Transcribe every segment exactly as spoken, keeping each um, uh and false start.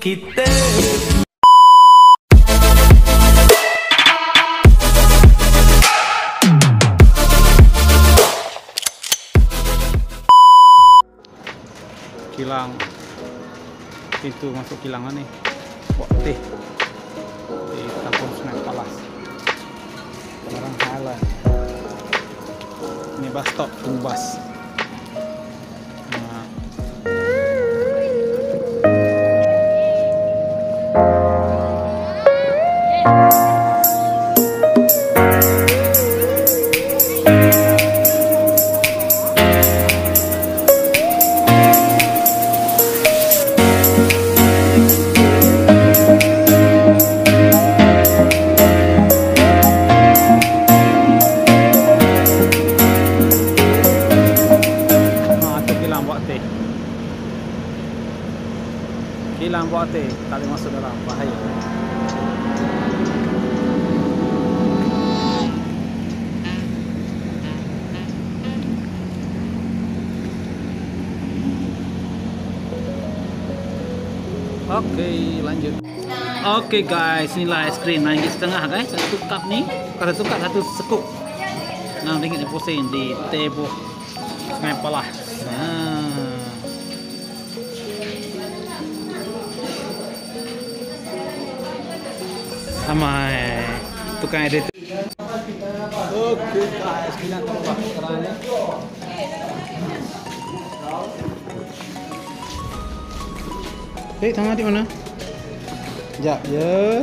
kita. Kilang, pintu masuk kilangan nih, Wak Teh di kampung Sungai Palas, Barang Halan. Ini bus stop, tunggu bus. Nah. Kilang Wak Teh, kali masuk dalam bahaya. Oke, lanjut. Oke guys, inilah es krim ringgit setengah guys, satu cup nih, satu cup satu sekuk. Enam ringgit di pusing di Tebuk Sungai Palas. Nah. Sama tukang edit. Oke guys, kita coba caranya. Eh, tangan di mana? Sekejap ya.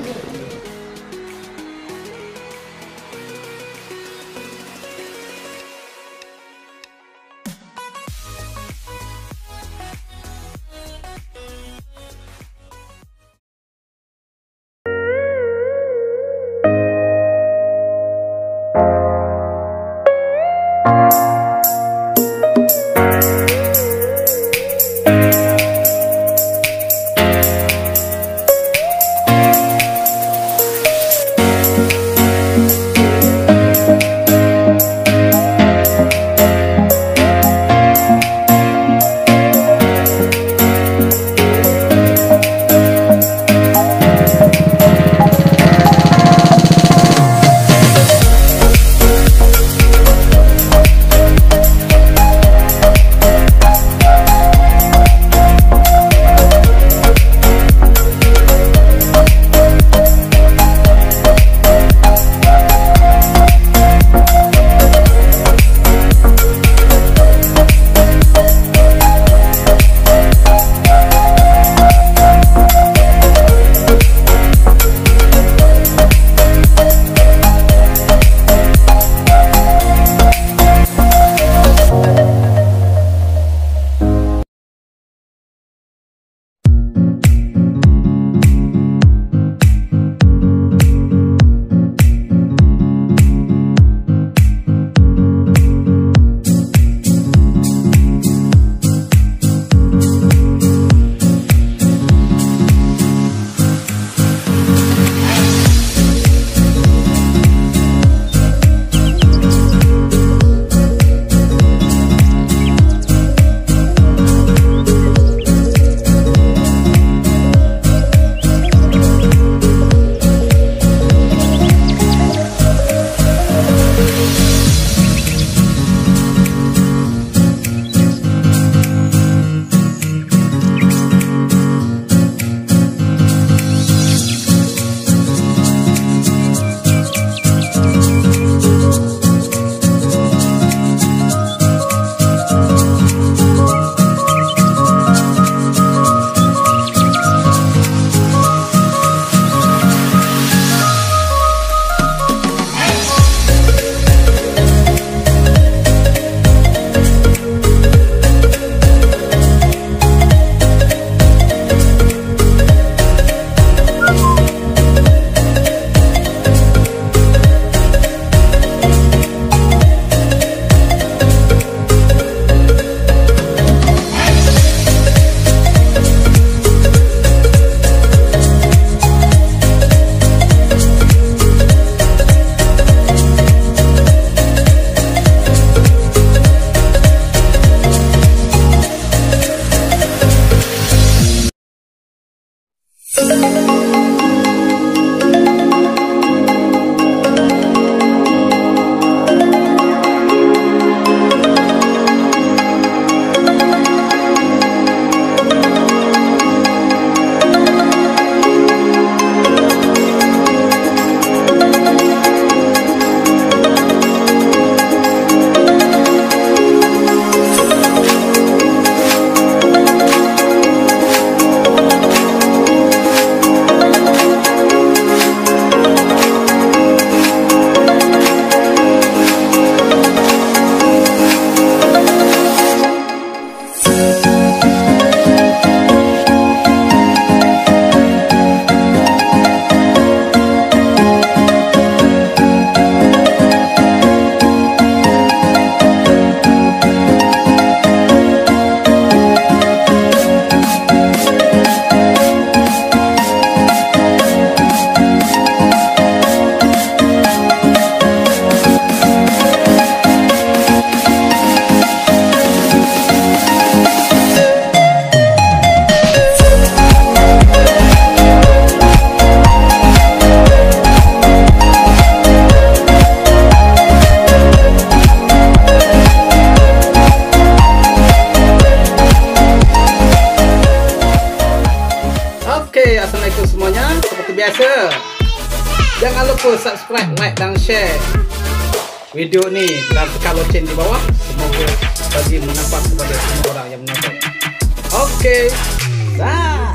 Jangan lupa subscribe, like dan share video ni dan tekan loceng di bawah. Semoga bagi manfaat kepada semua orang yang menonton. Okey. Dah.